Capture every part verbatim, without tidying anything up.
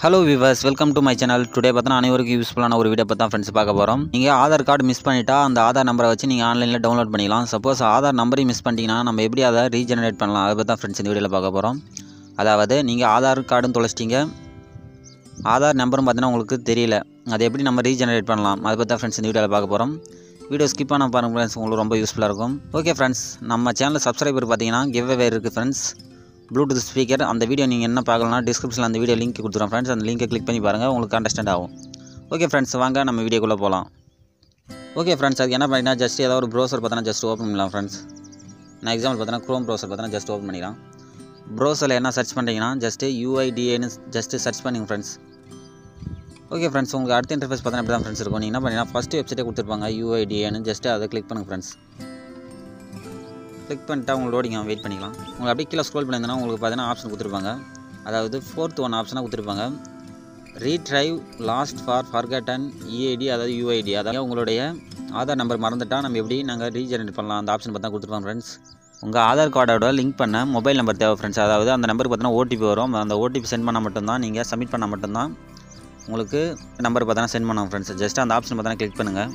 Hello viewers, welcome to my channel. Today பார்த்தா அனைவருக்கும் யூஸ்ஃபுல்லான ஒரு வீடியோ பற்றி தான் ஃப்ரெண்ட்ஸ் பார்க்க போகிறோம். நீங்கள் ஆதார் கார்டு மிஸ் பண்ணிட்டா அந்த ஆதார் நம்பரை வச்சு நீங்கள் ஆன்லைனில் டவுன்லோட் பண்ணிக்கலாம். சப்போஸ் ஆதார் நம்பரையும் மிஸ் பண்ணிட்டீங்கன்னா நம்ம எப்படி அதை ரீஜெனரேட் பண்ணலாம் அதை பற்றி தான் ஃப்ரெண்ட்ஸ் இந்த வீடியோவில் பார்க்க போகிறோம். அதாவது நீங்கள் ஆதார் கார்டும் தொலைச்சிட்டிங்க, ஆதார் நம்பரும் பார்த்தீங்கன்னா உங்களுக்கு தெரியல, அதை எப்படி நம்ம ரீஜெனரேட் பண்ணலாம் அதை பற்றி தான் ஃப்ரெண்ட்ஸ் இந்த வீடியோவில் பார்க்க போகிறோம். வீடியோ ஸ்கிப் பண்ண பாருங்கள் ஃப்ரெண்ட்ஸ், உங்களுக்கு ரொம்ப யூஸ்ஃபுல்லாக இருக்கும். ஓகே ஃப்ரெண்ட்ஸ், நம்ம சேனலில் சப்ஸ்கிரைபர் பார்த்தீங்கன்னா கிவ் அவே இருக்குது ஃப்ரெண்ட்ஸ். ப்ளூடூத் ஸ்பீக்கர் அந்த வீடியோ நீங்கள் என்ன பார்க்கலன்னா டிஸ்கிரிப்ஷனில் அந்த வீடியோ லிங்க் கொடுத்துருவோம் ஃப்ரெண்ட்ஸ். அந்த லிங்கை கிளிக் பண்ணி பாருங்கள், உங்களுக்கு அண்டர்ஸ்டாண்ட் ஆகும். ஓகே ஃப்ரெண்ட்ஸ், வாங்க நம்ம வீடியோக்குள்ளே போகலாம். ஓகே ஃப்ரெண்ட்ஸ், அதுக்கு என்ன பண்ணிங்கன்னா ஜஸ்ட் ஏதாவது ஒரு ப்ரௌசர் பார்த்தோன்னா ஜஸ்ட் ஓப்பன் பண்ணலாம் ஃப்ரெண்ட்ஸ். நான் எக்ஸாம்பிள் பார்த்தோன்னா க்ரோம் ப்ரௌசர் பார்த்தோன்னா ஜஸ்ட் ஓப்பன் பண்ணிக்கலாம். ப்ரௌசரில் என்ன சர்ச் பண்ணுறீங்கன்னா ஜஸ்ட்டு யூஐடிஏன்னு ஜஸ்ட்டு சர்ச் பண்ணுங்க ஃப்ரெண்ட்ஸ். ஓகே ஃப்ரெண்ட்ஸ், உங்களுக்கு அடுத்த இன்டர்ஃபேஸ் பார்த்தோன்னா இப்படி தான் ஃப்ரெண்ட்ஸ் இருக்கும். நீங்கள் என்ன பண்ணிங்கன்னா ஃபஸ்ட்டு வெப்சைட்டே கொடுத்துருப்பாங்க யூஐடிஏன்னு, ஜஸ்ட்டு அதை கிளிக் பண்ணுங்கள் ஃப்ரெண்ட்ஸ். கிளிக் பண்ணிட்டா உங்களுக்கு லோடிங் வெயிட் பண்ணிக்கலாம். உங்களுக்கு அப்படியே கீழே ஸ்க்ரோல் பண்ணியிருந்தோன்னா உங்களுக்கு பார்த்தீங்கன்னா ஆப்ஷன் கொடுத்துருப்பாங்க. அதாவது ஃபோர்த் ஒன் ஆப்ஷனாக கொடுத்துருப்பாங்க, retrieve lost for forgot and EID, அதாவது யூஐடி. அதாவது உங்களுடைய ஆதார் நம்பர் மறந்துட்டால் நம்ம எப்படி நாங்கள் ரீஜெனரேட் பண்ணலாம் அந்த ஆப்ஷன் பார்த்தா கொடுத்துருப்பாங்க ஃப்ரெண்ட்ஸ். உங்கள் ஆதார் கார்டோட லிங்க் பண்ண மொபைல் நம்பர் தேவை ஃப்ரெண்ட்ஸ். அதாவது அந்த நம்பருக்கு பார்த்தீங்கன்னா ஓடிபி வரும். அந்த ஓடிபி சென்ட் பண்ணால் மட்டும்தான், நீங்கள் சப்மிட் பண்ணால் மட்டும்தான் உங்களுக்கு நம்பர் பார்த்தீங்கன்னா சென்ட் பண்ணலாம் ஃப்ரெண்ட்ஸ். ஜஸ்ட் அந்த ஆப்ஷன் பார்த்தீங்கன்னா கிளிக் பண்ணுங்கள்.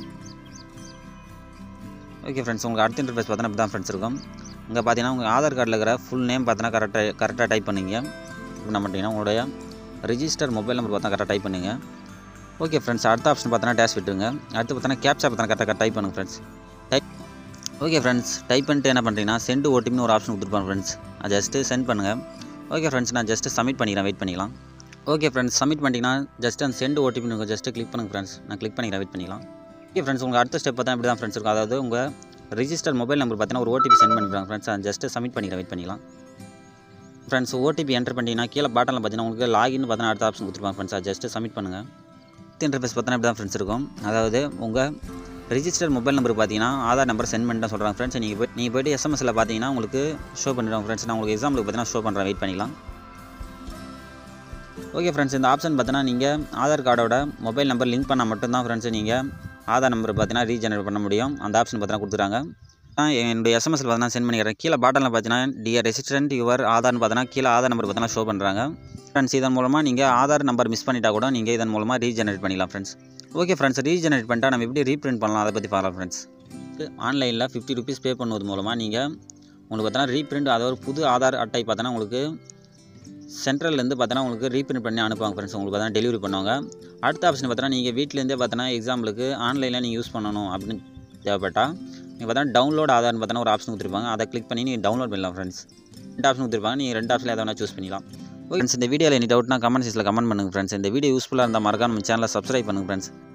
ஓகே ஃப்ரெண்ட்ஸ், உங்களுக்கு அடுத்த இன்டர்ஃபேஸ் பார்த்தோன்னா இப்படி தான் ஃப்ரெண்ட்ஸ் இருக்கும். இங்கே பார்த்தீங்கன்னா உங்கள் ஆதார் கார்டில் இருக்கிற ஃபுல் நேம் பார்த்தீங்கன்னா கரெக்டாக கரெக்டாக டைப் பண்ணிங்க. என்ன பண்ணிட்டீங்கன்னா உங்களுடைய ரிஜிஸ்டர் மொபைல் நம்பர் பார்த்தா கரெக்டாக டைப் பண்ணுங்க. ஓகே ஃப்ரெண்ட்ஸ், அடுத்த ஆப்ஷன் பார்த்தோன்னா டேஷ் விட்டுருங்க. அடுத்து பார்த்தோன்னா கேப்சா பார்த்தா கரெக்டாக டைப் பண்ணுங்க friends. Type okay friends, type பண்ணிட்டு என்ன பண்ணுறீங்கன்னா சென்ட் ஓடிபின்னு ஒரு ஆப்ஷன் கொடுத்துருப்பாங்க ஃப்ரெண்ட்ஸ். அது ஜஸ்ட்டு சென்ட் பண்ணுங்கள். ஓகே ஃப்ரெண்ட்ஸ், நான் ஜஸ்ட்டு சப்மிட் பண்ணிக்கிறேன், வெயிட் பண்ணிக்கலாம். ஓகே ஃப்ரெண்ட்ஸ், சப்மிட் பண்ணிட்டீங்கன்னா ஜஸ்ட் அந்த சென்ட் ஓடிபி நீங்கள் ஜஸ்ட்டு கிளிக் பண்ணுங்கள் ஃப்ரெண்ட்ஸ். நான் கிளிக் பண்ணிக்கிறேன், வெயிட் பண்ணிக்கலாம். ஓகே ஃப்ரெண்ட்ஸ், உங்கள் அடுத்த ஸ்டெப் பார்த்தா இப்படி தான் ஃப்ரெண்ட்ஸ் இருக்கும். அதாவது உங்கள் ரிஜிஸ்டர் மொபைல் நம்பர் பார்த்தீங்கன்னா ஒரு ஓடிபி சென்ட் பண்ணிடுறாங்க ஃப்ரெண்ட்ஸ். அது ஜஸ்ட்டு சப்மிட் பண்ணிக்கிறேன், வெயிட் பண்ணிக்கலாம். ஃப்ரெண்ட்ஸ், ஓடிபி என்டர் பண்ணிட்டீங்கன்னா கீழே பாட்டனில் பார்த்தீங்கன்னா உங்களுக்கு லாகின் பார்த்தீங்கன்னா அடுத்த ஆப்ஷன் கொடுத்துருப்பாங்க ஃப்ரெண்ட்ஸ். அது ஜஸ்ட்டு சப்மிட் பண்ணுங்கள். இன்டர்ஃபேஸ் பார்த்தீங்கன்னா இப்படி தான் ஃப்ரெண்ட்ஸ் இருக்கும். அதாவது உங்கள் ரிஜிஸ்டர் மொபைல் நம்பர் பார்த்தீங்கன்னா ஆதார் நம்பர் சென்ட் பண்ணி தான் சொல்கிறாங்க ஃப்ரெண்ட்ஸ். நீங்கள் போய் நீங்கள் போய்ட்டு எஸ்எம்எஸில் பார்த்தீங்கன்னா உங்களுக்கு ஷோ பண்ணிடுவாங்க ஃப்ரெண்ட்ஸ். நான் உங்களுக்கு எக்ஸாம்பிளுக்கு பார்த்தீங்கன்னா ஷோ பண்ணுறேன், வெயிட் பண்ணிக்கலாம். ஓகே ஃப்ரெண்ட்ஸ், இந்த ஆப்ஷன் பார்த்தீங்கன்னா நீங்கள் ஆதார் கார்டோட மொபைல் நம்பர் லிங்க் பண்ணால் மட்டும்தான் ஃப்ரெண்ட்ஸ் நீங்கள் ஆதார் நம்பர் பார்த்தீங்கன்னா ரீஜெனரேட் பண்ண முடியும். அந்த ஆப்ஷன் பார்த்தீங்கன்னா கொடுத்துறாங்க. என்னுடைய எஸ்எம்எஸில் பார்த்தீங்கன்னா சென்ட் பண்ணிக்கிறேன். கீழே பாட்டனில் பார்த்தீங்கன்னா டியர் ரெசிஸ்டன்ட் யுவர் ஆதார்னு பார்த்தீங்கன்னா கீழே ஆதார் நம்பர் பார்த்தீங்கன்னா ஷோ பண்ணுறாங்க ஃப்ரெண்ட்ஸ். இதன் மூலமாக நீங்கள் ஆதார் நம்பர் மிஸ் பண்ணிட்டா கூட நீங்கள் இதன் மூலமாக ரீஜெனரேட் பண்ணிக்கலாம் ஃப்ரெண்ட்ஸ். ஓகே ஃப்ரெண்ட்ஸ், ரீஜெனரேட் பண்ணிட்டா நம்ம எப்படி ரீப்ரிண்ட் பண்ணலாம் அதை பற்றி பார்க்கலாம் ஃப்ரெண்ட்ஸ். ஆன்லைனில் ஃபிஃப்டி ருபீஸ் பே பண்ணுவது மூலமாக நீங்கள் உங்களுக்கு பார்த்தீங்கன்னா ரீப்ரிண்ட், அதாவது புது ஆதார் அட்டை பார்த்தீங்கன்னா உங்களுக்கு சென்ட்ரல்லேருந்து பார்த்தீங்கன்னா உங்களுக்கு ரீப்ரிண்ட் பண்ணி அனுப்புவாங்க ஃப்ரெண்ட்ஸ். உங்களுக்கு பார்த்தீங்கன்னா டெலிவரி பண்ணுவாங்க. அடுத்த ஆப்ஷன் பார்த்தீங்கன்னா நீங்கள் வீட்டிலேருந்தே பார்த்தீங்கன்னா எக்ஸாம்பிளுக்கு ஆன்லைனில் நீங்கள் யூஸ் பண்ணணும் அப்படின்னு தேவைப்பட்டால் நீங்கள் பார்த்தீங்கன்னா டவுன்லோட் ஆதார்னு பார்த்தீங்கன்னா ஒரு ஆப்ஷன் கொடுத்துருப்பாங்க. அதை கிளிக் பண்ணி நீங்கள் டவுன்லோட் பண்ணலாம் ஃப்ரெண்ட்ஸ். ரெண்டு ஆப்ஷன் கொடுத்துருப்பாங்க, நீங்கள் ரெண்டு ஆப்ஷனில் எதாவது சூஸ் பண்ணிக்கலாம். ஓகே ஃப்ரெண்ட்ஸ், இந்த வீடியோவில் எனி டவுட்னா கமெண்ட் செக்ஷனில் கமெண்ட் பண்ணுங்கள் ஃப்ரெண்ட்ஸ். இந்த வீடியோ யூஸ்ஃபுல்லாக இருந்தால் மறக்காம நம்ம சேனலை சப்ஸ்கிரைப் பண்ணுங்கள் ஃப்ரெண்ட்ஸ்.